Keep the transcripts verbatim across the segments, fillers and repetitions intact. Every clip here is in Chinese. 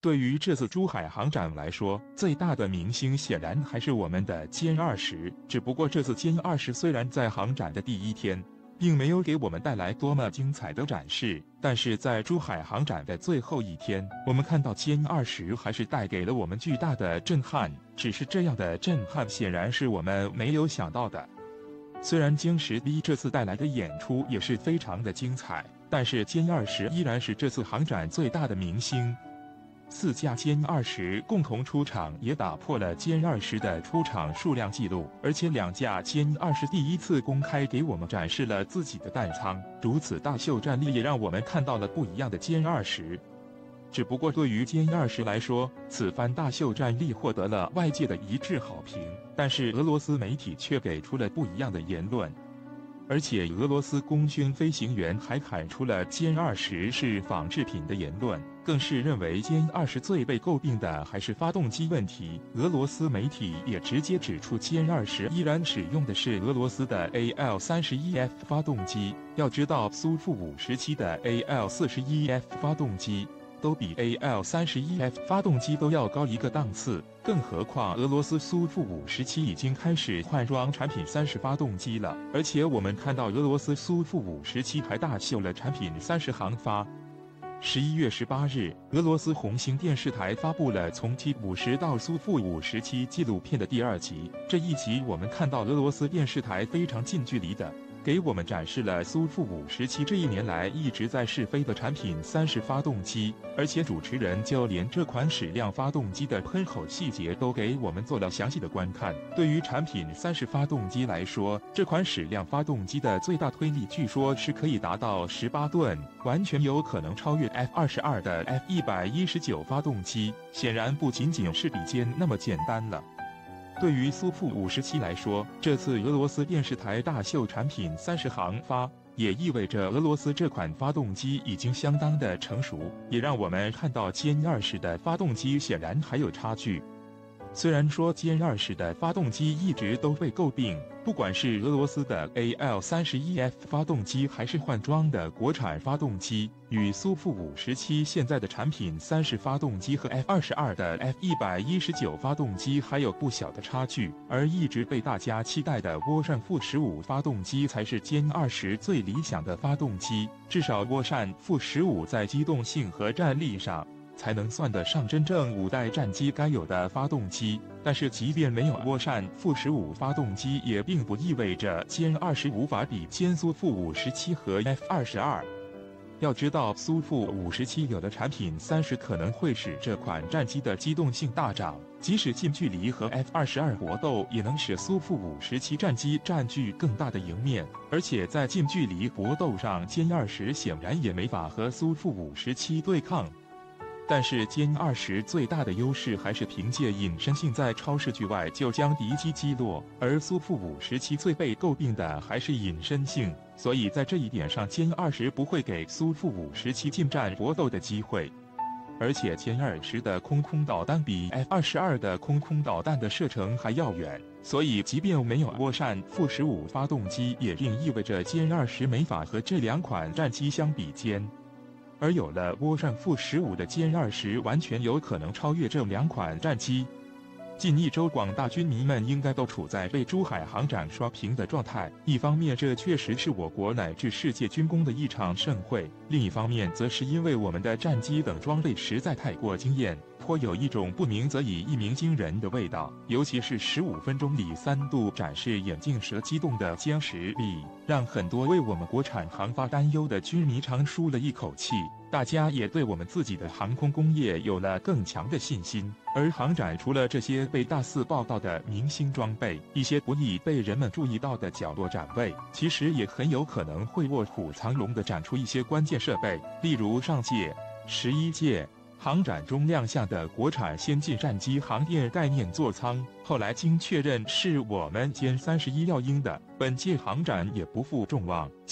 对于这次珠海航展来说，最大的明星显然还是我们的歼二十。只不过这次歼二十虽然在航展的第一天，并没有给我们带来多么精彩的展示，但是在珠海航展的最后一天，我们看到歼二十还是带给了我们巨大的震撼。只是这样的震撼显然是我们没有想到的。虽然歼十 B 这次带来的演出也是非常的精彩，但是歼二十依然是这次航展最大的明星。四架歼二十共同出场，也打破了歼二十的出场数量纪录，而且两架歼二十第一次公开给我们展示了自己的弹仓，如此大秀战力也让我们看到了不一样的歼二十。只不过对于歼二十来说，此番大秀战力获得了外界的一致好评，但是俄罗斯媒体却给出了不一样的言论。而且俄罗斯空军飞行员还喊出了歼二十是仿制品的言论，更是认为歼二十最被诟病的还是发动机问题。俄罗斯媒体也直接指出歼二十依然使用的是俄罗斯的 A L 三十一 F 发动机。要知道苏 五十七的 A L 四十一 F 发动机都比 A L 三十一 F 发动机都要高一个档次，更何况俄罗斯苏 五十七已经开始换装产品三十发动机了，而且我们看到俄罗斯苏 五十七还大秀了产品三十航发。十一月十八日，俄罗斯红星电视台发布了从 T 五十到苏 五十七纪录片的第二集。这一集我们看到俄罗斯电视台非常近距离的给我们展示了苏 五十七这一年来一直在试飞的产品三十发动机，而且主持人就连这款矢量发动机的喷口细节都给我们做了详细的观看。对于产品三十发动机来说，这款矢量发动机的最大推力据说是可以达到十八吨，完全有可能超越 F 二十二的 F 一百一十九发动机，显然不仅仅是比肩那么简单了。对于苏 五十七来说，这次俄罗斯电视台大秀产品三十航发，也意味着俄罗斯这款发动机已经相当的成熟，也让我们看到歼二十的发动机显然还有差距。虽然说歼二十的发动机一直都被诟病，不管是俄罗斯的 A L 三十一 F 发动机还是换装的国产发动机，与苏 五十七现在的产品三十发动机和 F 二十二的 F 一百一十九发动机还有不小的差距，而一直被大家期待的涡扇负十五发动机才是歼二十最理想的发动机，至少涡扇负十五在机动性和战力上才能算得上真正五代战机该有的发动机。但是即便没有涡扇负十五发动机，也并不意味着歼二十无法比歼苏负五十七和 F 二十二。要知道苏负五十七有的产品三十可能会使这款战机的机动性大涨，即使近距离和 F 二十二搏斗，也能使苏负五十七战机占据更大的赢面。而且在近距离搏斗上，歼二十显然也没法和苏负五十七对抗。但是歼二十最大的优势还是凭借隐身性，在超视距外就将敌机击落，而苏负五十七最被诟病的还是隐身性，所以在这一点上歼二十不会给苏负五十七近战搏斗的机会。而且歼二十的空空导弹比 F 二十二的空空导弹的射程还要远，所以即便没有涡扇负十五发动机，也并意味着歼二十没法和这两款战机相比肩。而有了涡扇负十五的歼二十，完全有可能超越这两款战机。近一周，广大军迷们应该都处在被珠海航展刷屏的状态。一方面，这确实是我国乃至世界军工的一场盛会；另一方面，则是因为我们的战机等装备实在太过惊艳，颇有一种不鸣则已，一鸣惊人的味道。尤其是十五分钟里三度展示眼镜蛇机动的歼十 B， 让很多为我们国产航发担忧的军迷长舒了一口气。大家也对我们自己的航空工业有了更强的信心。而航展除了这些被大肆报道的明星装备，一些不易被人们注意到的角落展位，其实也很有可能会卧虎藏龙地展出一些关键设备，例如上届、十一届航展中亮相的国产先进战机航电概念座舱，后来经确认是我们歼三十一耀鹰的。本届航展也不负众望，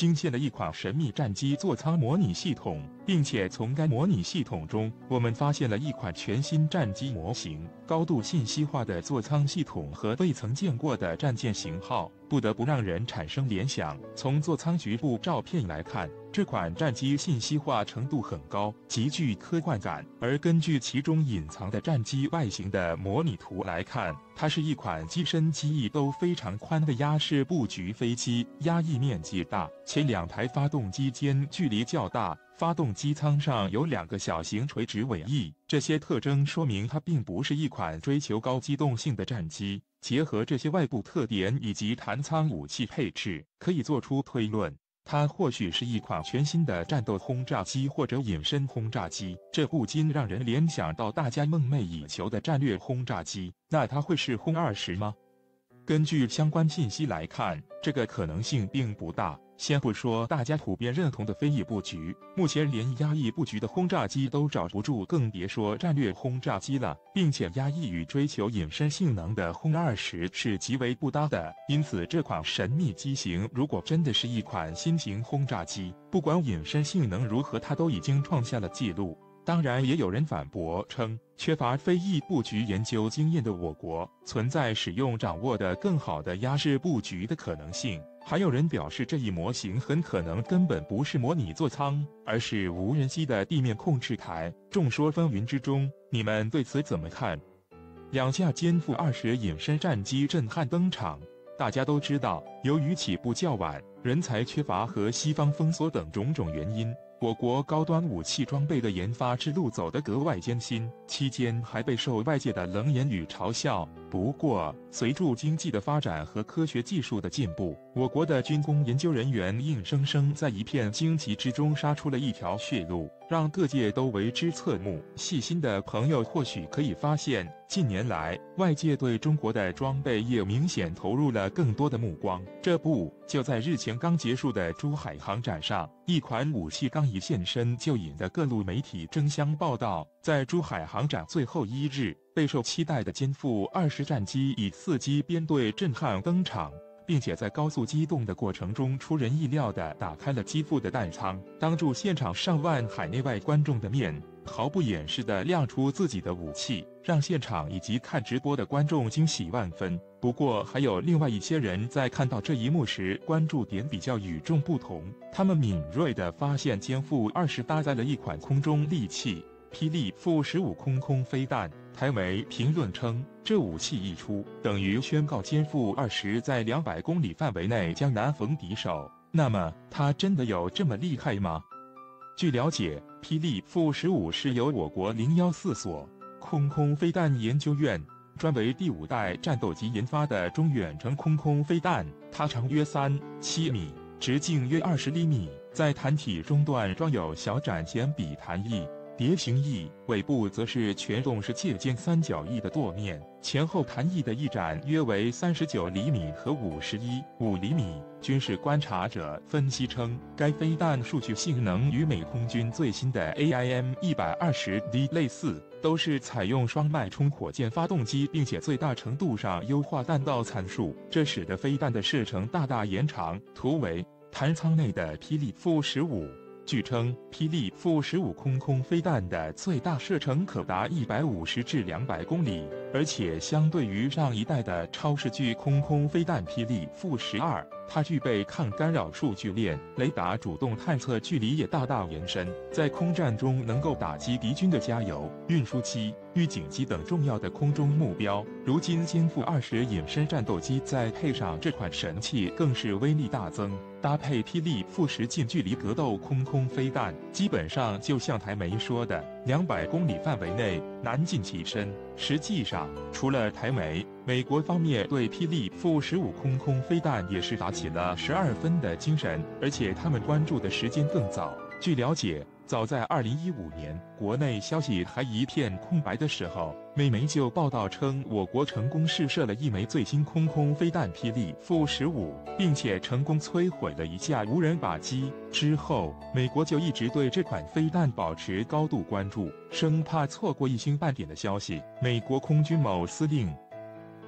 惊现了一款神秘战机座舱模拟系统，并且从该模拟系统中，我们发现了一款全新战机模型，高度信息化的座舱系统和未曾见过的战舰型号，不得不让人产生联想。从座舱局部照片来看，这款战机信息化程度很高，极具科幻感。而根据其中隐藏的战机外形的模拟图来看，它是一款机身机翼都非常宽的压式布局飞机，压翼面积大，且两台发动机间距离较大。发动机舱上有两个小型垂直尾翼，这些特征说明它并不是一款追求高机动性的战机。结合这些外部特点以及弹舱武器配置，可以做出推论，它或许是一款全新的战斗轰炸机或者隐身轰炸机。这不禁让人联想到大家梦寐以求的战略轰炸机，那它会是轰二十吗？根据相关信息来看，这个可能性并不大。先不说大家普遍认同的飞翼布局，目前连压翼布局的轰炸机都找不住，更别说战略轰炸机了。并且压翼与追求隐身性能的轰二十是极为不搭的。因此，这款神秘机型如果真的是一款新型轰炸机，不管隐身性能如何，它都已经创下了纪录。当然，也有人反驳称，缺乏飞翼布局研究经验的我国，存在使用掌握的更好的压式布局的可能性。还有人表示，这一模型很可能根本不是模拟座舱，而是无人机的地面控制台。众说纷纭之中，你们对此怎么看？两架歼负二十隐身战机震撼登场。大家都知道，由于起步较晚、人才缺乏和西方封锁等种种原因，我国高端武器装备的研发之路走得格外艰辛，期间还备受外界的冷眼与嘲笑。不过，随着经济的发展和科学技术的进步，我国的军工研究人员硬生生在一片荆棘之中杀出了一条血路，让各界都为之侧目。细心的朋友或许可以发现，近年来外界对中国的装备业明显投入了更多的目光。这不，就在日前刚结束的珠海航展上，一款武器刚一现身，就引得各路媒体争相报道。在珠海航展最后一日，备受期待的歼负二十战机以四机编队震撼登场，并且在高速机动的过程中出人意料地打开了机腹的弹舱，当住现场上万海内外观众的面，毫不掩饰地亮出自己的武器，让现场以及看直播的观众惊喜万分。不过，还有另外一些人在看到这一幕时，关注点比较与众不同。他们敏锐地发现，歼负二十搭载了一款空中利器——霹雳负十五空空飞弹。台媒评论称，这武器一出，等于宣告歼负二十在两百公里范围内将难逢敌手。那么，它真的有这么厉害吗？据了解，霹雳负十五是由我国零一四所空空飞弹研究院专为第五代战斗机研发的中远程空空飞弹，它长约三七米，直径约二十厘米，在弹体中段装有小展弦笔弹翼、蝶形翼，尾部则是全动式切尖三角翼的舵面，前后弹翼的翼展约为三十九厘米和五十一点五厘米。军事观察者分析称，该飞弹数据性能与美空军最新的 A I M 一百二十 D 类似，都是采用双脉冲火箭发动机，并且最大程度上优化弹道参数，这使得飞弹的射程大大延长。图为弹舱内的霹雳负十五。据称，霹雳负十五空空飞弹的最大射程可达一百五十至两百公里，而且相对于上一代的超视距空空飞弹霹雳负十二，它具备抗干扰数据链、雷达主动探测距离也大大延伸，在空战中能够打击敌军的加油、运输机、预警机等重要的空中目标。如今歼负二十隐身战斗机再配上这款神器，更是威力大增。搭配霹雳负十近距离格斗空空飞弹，基本上就像台媒说的，两百公里范围内难近其身。实际上，除了台媒，美国方面对霹雳负十五空空飞弹也是打起了十二分的精神，而且他们关注的时间更早。据了解，早在二零一五年，国内消息还一片空白的时候，美媒就报道称，我国成功试射了一枚最新空空飞弹霹雳负十五，并且成功摧毁了一架无人靶机。之后，美国就一直对这款飞弹保持高度关注，生怕错过一星半点的消息。美国空军某司令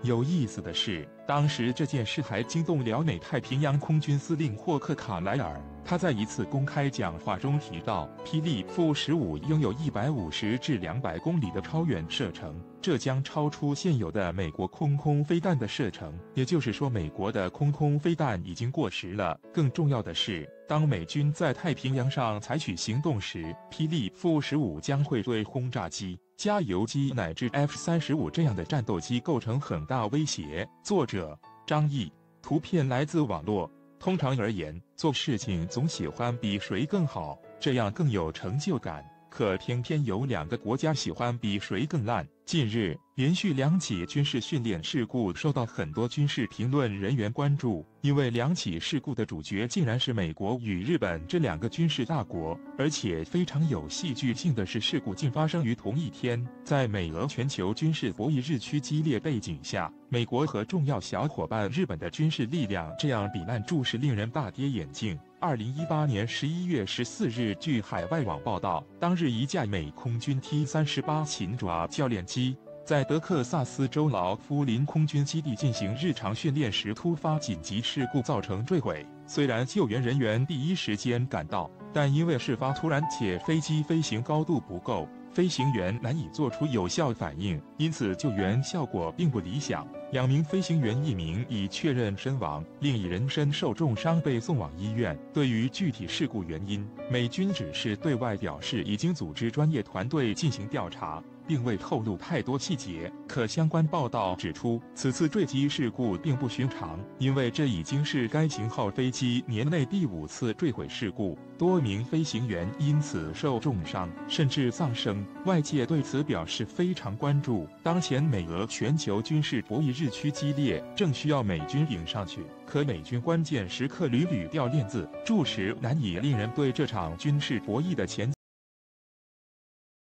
有意思的是，当时这件事还惊动了美太平洋空军司令霍克·卡莱尔。他在一次公开讲话中提到，霹雳 F 十五拥有一百五十至两百公里的超远射程，这将超出现有的美国空空飞弹的射程。也就是说，美国的空空飞弹已经过时了。更重要的是，当美军在太平洋上采取行动时，霹雳 F 十五将会对轰炸机、加油机乃至 F 三十五这样的战斗机构成很大威胁。作者张毅，图片来自网络。通常而言，做事情总喜欢比谁更好，这样更有成就感。可偏偏有两个国家喜欢比谁更烂。近日，连续两起军事训练事故受到很多军事评论人员关注，因为两起事故的主角竟然是美国与日本这两个军事大国，而且非常有戏剧性的是，事故竟发生于同一天。在美俄全球军事博弈日趋激烈背景下，美国和重要小伙伴日本的军事力量这样比烂注是令人大跌眼镜。二零一八年十一月十四日，据海外网报道，当日一架美空军 T 三十八擒爪教练机在德克萨斯州劳夫林空军基地进行日常训练时突发紧急事故，造成坠毁。虽然救援人员第一时间赶到，但因为事发突然且飞机飞行高度不够，飞行员难以做出有效反应，因此救援效果并不理想。两名飞行员，一名已确认身亡，另一人身受重伤被送往医院。对于具体事故原因，美军只是对外表示已经组织专业团队进行调查，并未透露太多细节。可相关报道指出，此次坠机事故并不寻常，因为这已经是该型号飞机年内第五次坠毁事故，多名飞行员因此受重伤，甚至丧生。外界对此表示非常关注。当前美俄全球军事博弈日趋激烈，正需要美军顶上去，可美军关键时刻屡屡掉链子，着实难以令人对这场军事博弈的前